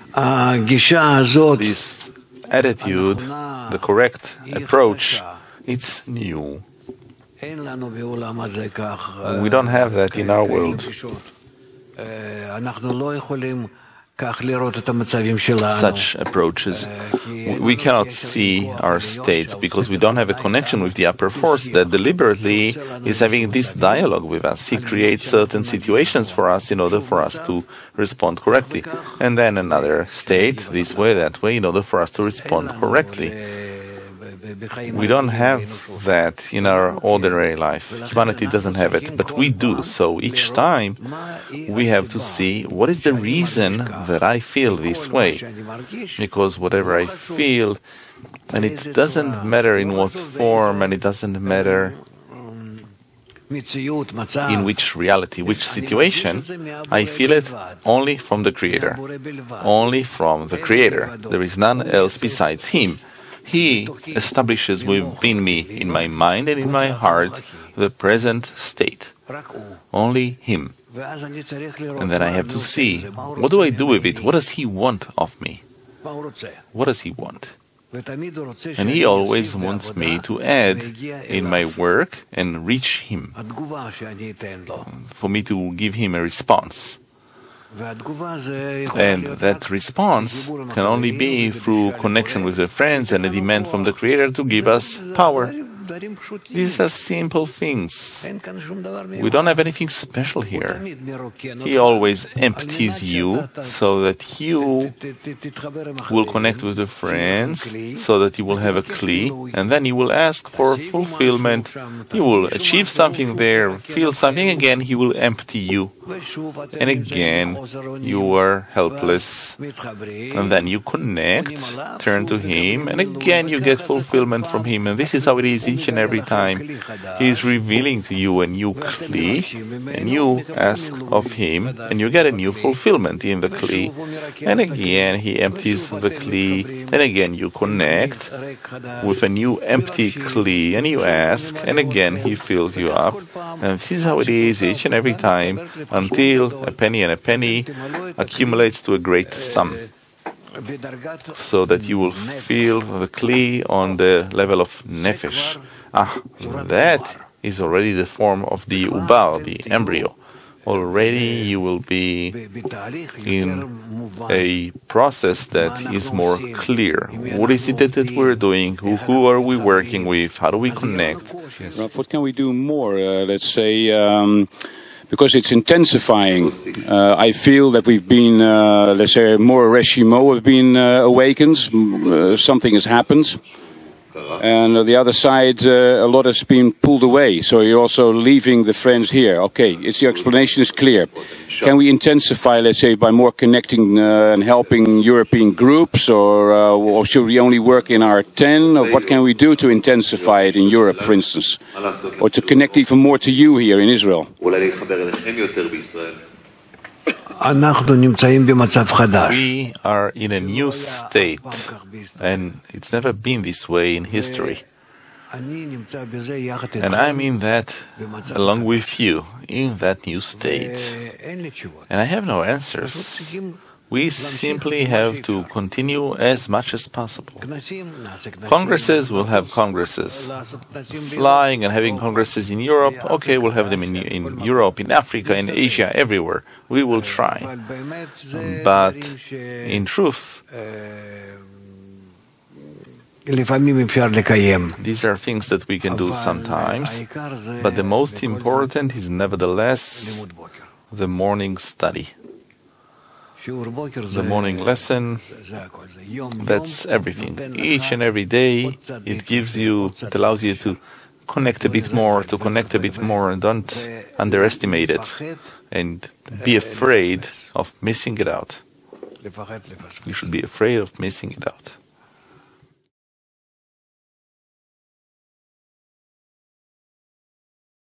This attitude, the correct approach, it's new. We don't have that in our world. Such approaches, we cannot see our states because we don't have a connection with the upper force that deliberately is having this dialogue with us. He creates certain situations for us in order for us to respond correctly. And then another state, this way, that way, in order for us to respond correctly. We don't have that in our ordinary life. Humanity doesn't have it, but we do. So each time we have to see what is the reason that I feel this way. Because whatever I feel, and it doesn't matter in what form, and it doesn't matter in which reality, which situation, I feel it only from the Creator. Only from the Creator. There is none else besides Him. He establishes within me, in my mind and in my heart, the present state. Only Him. And then I have to see, what do I do with it? What does He want of me? What does He want? And He always wants me to add in my work and reach Him, for me to give Him a response. And that response can only be through connection with the friends and a demand from the Creator to give us power. These are simple things. We don't have anything special here. He always empties you so that you will connect with the friends, so that you will have a kli, and then you will ask for fulfillment. You will achieve something there, feel something, again He will empty you. And again, you are helpless. And then you connect, turn to Him, and again you get fulfillment from Him. And this is how it is each and every time. He is revealing to you a new kli, and you ask of Him, and you get a new fulfillment in the kli. And again He empties the kli, and again you connect with a new empty kli, and you ask, and again He fills you up. And this is how it is each and every time, until a penny and a penny accumulates to a great sum, so that you will feel the kli on the level of nefesh. That is already the form of the ubar, the embryo. Already you will be in a process that is more clear. What is it that we're doing? Who are we working with? How do we connect? Yes. Ralph, what can we do more? Let's say, because it's intensifying. I feel that we've been, let's say, more Reshimo have been awakened. Something has happened. And on the other side, a lot has been pulled away. So you're also leaving the friends here. Okay, your explanation is clear. Can we intensify, let's say, by more connecting and helping European groups, or should we only work in our 10? Or what can we do to intensify it in Europe, for instance, or to connect even more to you here in Israel? We are in a new state, and it's never been this way in history. And I'm in that, along with you, in that new state. And I have no answers. We simply have to continue as much as possible. Congresses will have congresses. Flying and having congresses in Europe, okay, we'll have them in Europe, in Africa, in Asia, everywhere. We will try. But in truth, these are things that we can do sometimes, but the most important is nevertheless the morning study. The morning lesson, that's everything. Each and every day, it allows you to connect a bit more, and don't underestimate it, and be afraid of missing it out. You should be afraid of missing it out.